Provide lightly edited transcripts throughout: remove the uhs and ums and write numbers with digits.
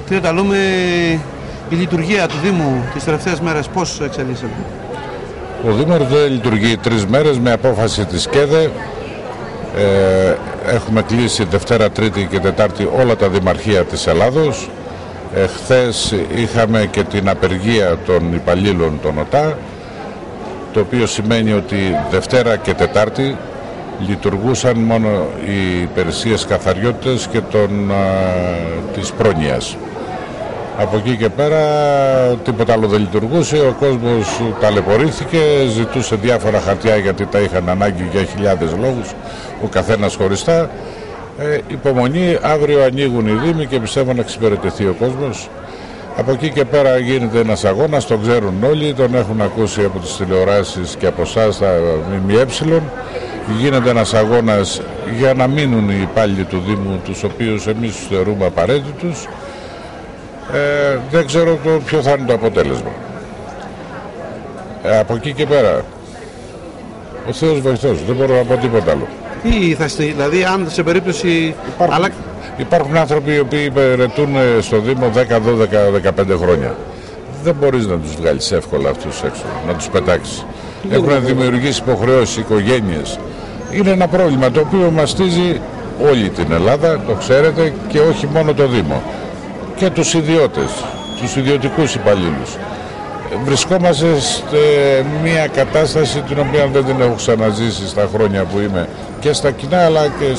Κύριε Ταλούμη, η λειτουργία του Δήμου τις τελευταίες μέρες πώς εξελίσσεται? Ο Δήμος δεν λειτουργεί 3 μέρες με απόφαση της ΚΕΔΕ. Έχουμε κλείσει Δευτέρα, Τρίτη και Τετάρτη όλα τα δημαρχία της Ελλάδος. Χθες είχαμε και την απεργία των υπαλλήλων των ΟΤΑ, το οποίο σημαίνει ότι Δευτέρα και Τετάρτη λειτουργούσαν μόνο οι υπηρεσίες καθαριότητας και της πρόνοιας. Από εκεί και πέρα τίποτα άλλο δεν λειτουργούσε, ο κόσμος ταλαιπωρήθηκε, ζητούσε διάφορα χαρτιά γιατί τα είχαν ανάγκη για χιλιάδες λόγους, ο καθένας χωριστά. Υπομονή, αύριο ανοίγουν οι Δήμοι και πιστεύω να εξυπηρετηθεί ο κόσμος. Από εκεί και πέρα γίνεται ένας αγώνας, τον ξέρουν όλοι, τον έχουν ακούσει από τις τηλεοράσεις και από εσάς τα ΜΜΕ. Γίνεται ένας αγώνας για να μείνουν οι υπάλληλοι του Δήμου, τους οποίους εμείς τους θεωρούμε απαραίτητους. Δεν ξέρω ποιο θα είναι το αποτέλεσμα. Από εκεί και πέρα, ο Θεός βοηθός, δεν μπορώ να πω τίποτα άλλο. Τι θα είστε, δηλαδή αν σε περίπτωση... Υπάρχουν άνθρωποι οι οποίοι υπηρετούν στο Δήμο 10, 12, 15 χρόνια. Δεν μπορείς να τους βγάλεις εύκολα αυτούς έξω, να τους πετάξεις. Έχουν δημιουργήσει υποχρεώσεις, οικογένειες. Είναι ένα πρόβλημα το οποίο μαστίζει όλη την Ελλάδα, το ξέρετε, και όχι μόνο το Δήμο. Και τους ιδιώτες, τους ιδιωτικούς υπαλλήλους. Βρισκόμαστε σε μια κατάσταση την οποία δεν την έχω ξαναζήσει στα χρόνια που είμαι και στα κοινά αλλά και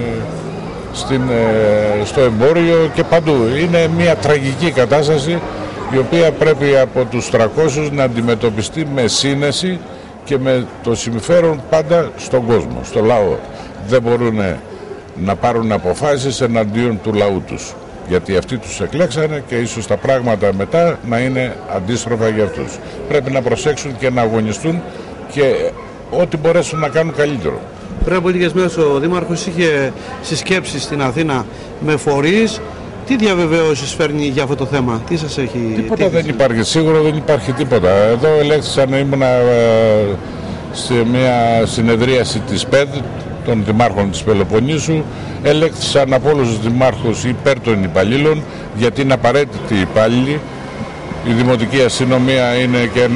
στο εμπόριο και παντού. Είναι μια τραγική κατάσταση η οποία πρέπει από τους 300 να αντιμετωπιστεί με σύνεση και με το συμφέρον πάντα στον κόσμο, στο λαό. Δεν μπορούν να πάρουν αποφάσεις εναντίον του λαού τους, γιατί αυτοί τους εκλέξανε και ίσως τα πράγματα μετά να είναι αντίστροφα για αυτούς. Πρέπει να προσέξουν και να αγωνιστούν και ό,τι μπορέσουν να κάνουν καλύτερο. Πριν από λίγες μέρες ο Δήμαρχος είχε συσκέψεις στην Αθήνα με φορείς. Τι διαβεβαίωσεις φέρνει για αυτό το θέμα, τι σας έχει... Τίποτα δεν υπάρχει, σίγουρα δεν υπάρχει τίποτα. Εδώ ελέγχθησαν, ήμουνα σε μια συνεδρίαση της ΠΕΔ, των δημάρχων της Πελοποννήσου, ελέγχθησαν από όλους τους δημάρχους υπέρ των υπαλλήλων, γιατί είναι απαραίτητοι οι υπάλληλοι. Η Δημοτική Αστυνομία είναι και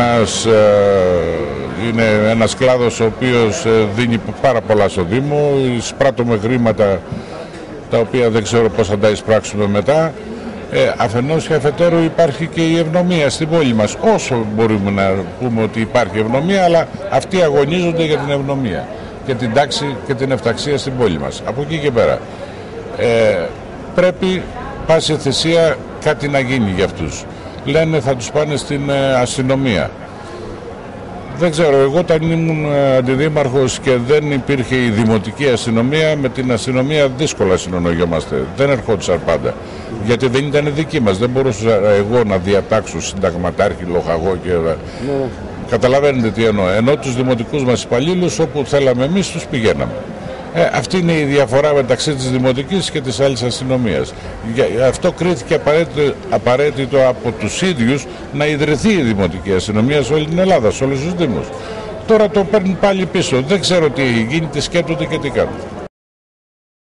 ένας κλάδος ο οποίος δίνει πάρα πολλά στο Δήμο, εισπράττουμε χρήματα τα οποία δεν ξέρω πώς θα τα εισπράξουμε μετά. Αφενός και αφετέρου υπάρχει και η ευνομία στην πόλη μας. Όσο μπορούμε να πούμε ότι υπάρχει ευνομία, αλλά αυτοί αγωνίζονται για την ευνομία και την τάξη και την ευταξία στην πόλη μας. Από εκεί και πέρα πρέπει πάση θυσία κάτι να γίνει για αυτούς. Λένε θα τους πάνε στην αστυνομία. Δεν ξέρω, εγώ όταν ήμουν αντιδήμαρχος και δεν υπήρχε η δημοτική αστυνομία, με την αστυνομία δύσκολα συνονογιόμαστε. Δεν ερχόντουσαν πάντα, γιατί δεν ήταν δική μας. Δεν μπορούσα εγώ να διατάξω συνταγματάρχη, λοχαγό και... Καταλαβαίνετε τι εννοώ. Ενώ τους δημοτικούς μας υπαλλήλους όπου θέλαμε εμείς τους πηγαίναμε. Αυτή είναι η διαφορά μεταξύ της δημοτικής και της άλλης αστυνομίας. Αυτό κρίθηκε απαραίτητο από τους ίδιους να ιδρυθεί η δημοτική αστυνομία σε όλη την Ελλάδα, σε όλους τους δήμους. Τώρα το παίρνουν πάλι πίσω. Δεν ξέρω τι έχει γίνει, τι σκέπτονται και τι κάνουν.